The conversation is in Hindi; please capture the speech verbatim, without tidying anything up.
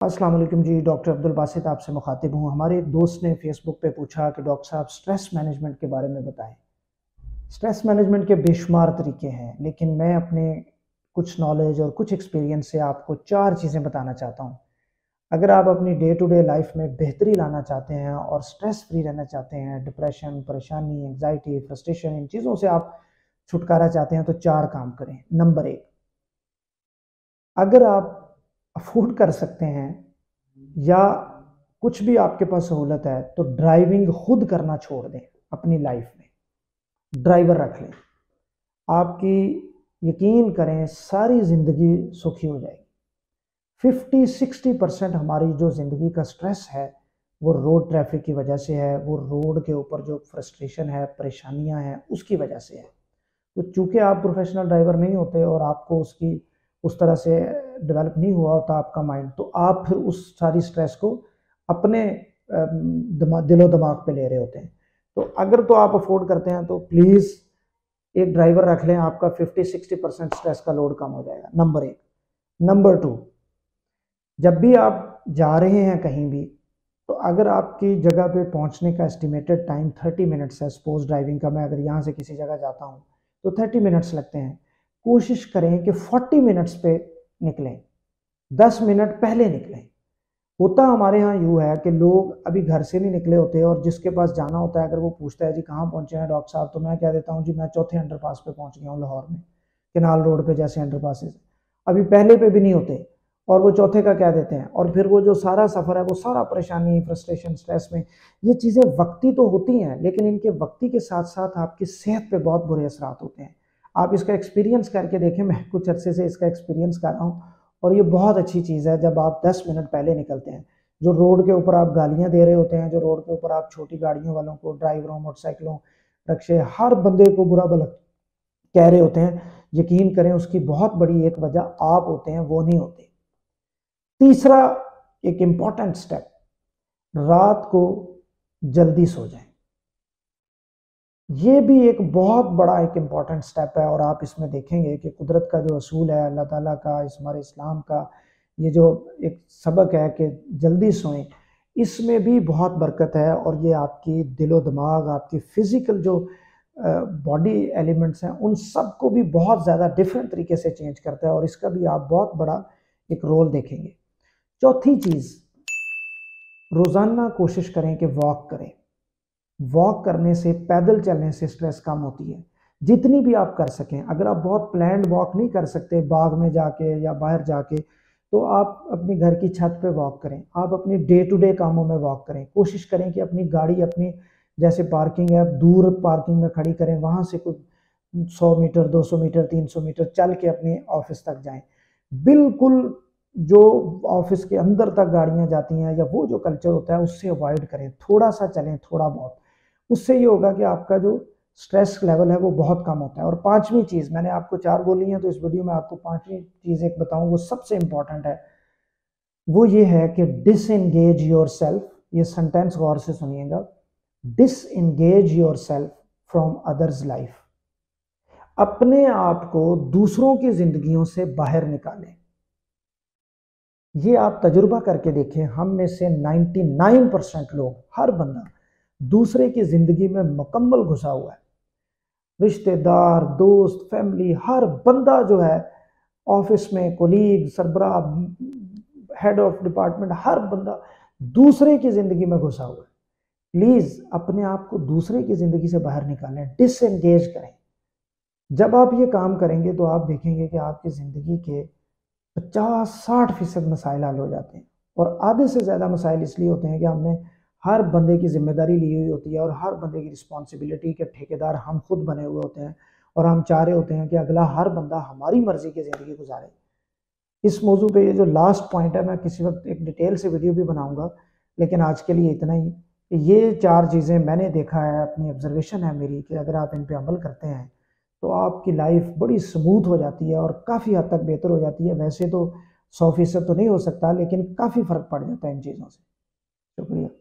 अस्सलाम वालेकुम जी। डॉक्टर अब्दुल बासित आपसे मुखातिब हूँ। हमारे एक दोस्त ने फेसबुक पे पूछा कि डॉक्टर साहब स्ट्रेस मैनेजमेंट के बारे में बताएं। स्ट्रेस मैनेजमेंट के बेशुमार तरीके हैं, लेकिन मैं अपने कुछ नॉलेज और कुछ एक्सपीरियंस से आपको चार चीज़ें बताना चाहता हूँ। अगर आप अपनी डे टू डे लाइफ में बेहतरी लाना चाहते हैं और स्ट्रेस फ्री रहना चाहते हैं, डिप्रेशन, परेशानी, एंग्जाइटी, फ्रस्ट्रेशन, इन चीज़ों से आप छुटकारा चाहते हैं, तो चार काम करें। नंबर एक, अगर आप अफोर्ड कर सकते हैं या कुछ भी आपके पास सहूलत है, तो ड्राइविंग खुद करना छोड़ दें। अपनी लाइफ में ड्राइवर रख लें। आपकी यकीन करें सारी ज़िंदगी सुखी हो जाएगी। फिफ्टी सिक्सटी परसेंट हमारी जो ज़िंदगी का स्ट्रेस है वो रोड ट्रैफिक की वजह से है, वो रोड के ऊपर जो फ्रस्ट्रेशन है, परेशानियां हैं, उसकी वजह से है। तो चूंकि आप प्रोफेशनल ड्राइवर नहीं होते और आपको उसकी उस तरह से डेवलप नहीं हुआ होता आपका माइंड, तो आप फिर उस सारी स्ट्रेस को अपने दिमा, दिलो दिमाग पे ले रहे होते हैं। तो अगर तो आप अफोर्ड करते हैं तो प्लीज़ एक ड्राइवर रख लें, आपका फिफ्टी सिक्सटी परसेंट स्ट्रेस का लोड कम हो जाएगा। नंबर एक। नंबर टू, जब भी आप जा रहे हैं कहीं भी, तो अगर आपकी जगह पे पहुंचने का एस्टिमेटेड टाइम थर्टी मिनट्स है, सपोज ड्राइविंग का, मैं अगर यहाँ से किसी जगह जाता हूँ तो थर्टी मिनट्स लगते हैं, कोशिश करें कि फोर्टी मिनट्स पे निकलें, दस मिनट पहले निकलें। होता हमारे यहाँ यूँ है कि लोग अभी घर से नहीं निकले होते और जिसके पास जाना होता है, अगर वो पूछता है जी कहाँ पहुँचे हैं डॉक्टर साहब, तो मैं कह देता हूँ जी मैं चौथे अंडरपास पे पहुँच गया हूँ लाहौर में, केनाल रोड पे जैसे अंडरपासेस अभी पहले पे भी नहीं होते और वो चौथे का कह देते हैं, और फिर वो जो सारा सफ़र है वो सारा परेशानी, फ्रस्ट्रेशन, स्ट्रेस में। ये चीज़ें वक्ती तो होती हैं, लेकिन इनके वक्ती के साथ साथ आपकी सेहत पे बहुत बुरे असरात होते हैं। आप इसका एक्सपीरियंस करके देखें, मैं कुछ अरसे से इसका एक्सपीरियंस कर रहा हूँ और ये बहुत अच्छी चीज़ है जब आप दस मिनट पहले निकलते हैं। जो रोड के ऊपर आप गालियाँ दे रहे होते हैं, जो रोड के ऊपर आप छोटी गाड़ियों वालों को, ड्राइवरों, मोटरसाइकिलों, रक्शे, हर बंदे को बुरा भला कह रहे होते हैं, यकीन करें उसकी बहुत बड़ी एक वजह आप होते हैं, वो नहीं होते। तीसरा एक इम्पॉर्टेंट स्टेप, रात को जल्दी सो जाएं। ये भी एक बहुत बड़ा एक इम्पॉर्टेंट स्टेप है और आप इसमें देखेंगे कि कुदरत का जो असूल है, अल्लाह ताला का, इस हमारे इस्लाम का ये जो एक सबक है कि जल्दी सोएं, इसमें भी बहुत बरकत है और ये आपकी दिलो दिमाग, आपकी फिज़िकल जो बॉडी एलिमेंट्स हैं, उन सब को भी बहुत ज़्यादा डिफरेंट तरीके से चेंज करता है और इसका भी आप बहुत बड़ा एक रोल देखेंगे। चौथी चीज़, रोज़ाना कोशिश करें कि वॉक करें। वॉक करने से, पैदल चलने से स्ट्रेस कम होती है, जितनी भी आप कर सकें। अगर आप बहुत प्लान्ड वॉक नहीं कर सकते बाग में जाके या बाहर जाके, तो आप अपनी घर की छत पे वॉक करें। आप अपनी डे टू डे कामों में वॉक करें। कोशिश करें कि अपनी गाड़ी, अपनी जैसे पार्किंग है, दूर पार्किंग में खड़ी करें, वहाँ से कुछ सौ मीटर, दो सौ मीटर, तीन सौ मीटर चल के अपने ऑफिस तक जाएं। बिल्कुल जो ऑफिस के अंदर तक गाड़ियाँ जाती हैं या वो जो कल्चर होता है, उससे अवॉइड करें। थोड़ा सा चलें, थोड़ा बहुत। उससे ये होगा कि आपका जो स्ट्रेस लेवल है वो बहुत कम होता है। और पांचवी चीज़, मैंने आपको चार बोली हैं, तो इस वीडियो में आपको पांचवी चीज़ एक बताऊं, वो सबसे इंपॉर्टेंट है। वो ये है कि डिसएंगेज योर सेल्फ। ये सेंटेंस गौर से सुनिएगा, disengage yourself from others life. अपने आप को दूसरों की जिंदगियों से बाहर निकालें। ये आप तजुर्बा करके देखें, हम में से निन्यानवे परसेंट लोग, हर बंदा दूसरे की जिंदगी में मुकम्मल घुसा हुआ है। रिश्तेदार, दोस्त, फैमिली, हर बंदा जो है, ऑफिस में कोलीग, सरबराह, हेड ऑफ डिपार्टमेंट, हर बंदा दूसरे की जिंदगी में घुसा हुआ है। प्लीज अपने आप को दूसरे की जिंदगी से बाहर निकालें, डिसएंगेज करें। जब आप ये काम करेंगे तो आप देखेंगे कि आपकी जिंदगी के पचास साठ फीसद मसाइल हल हो जाते हैं। और आधे से ज़्यादा मसाइल इसलिए होते हैं कि हमने हर बंदे की जिम्मेदारी ली हुई होती है और हर बंदे की रिस्पॉन्सिबिलिटी के ठेकेदार हम खुद बने हुए होते हैं और हम चाह रहे होते हैं कि अगला हर बंदा हमारी मर्जी की ज़िंदगी गुजारे। इस मौजू पे ये जो लास्ट पॉइंट है, मैं किसी वक्त एक डिटेल से वीडियो भी बनाऊंगा, लेकिन आज के लिए इतना ही। ये चार चीज़ें मैंने देखा है, अपनी ऑब्जर्वेशन है मेरी, कि अगर आप इन पर अमल करते हैं तो आपकी लाइफ बड़ी स्मूथ हो जाती है और काफ़ी हद तक बेहतर हो जाती है। वैसे तो सौ फीसद तो नहीं हो सकता, लेकिन काफ़ी फ़र्क पड़ जाता है इन चीज़ों से। शुक्रिया।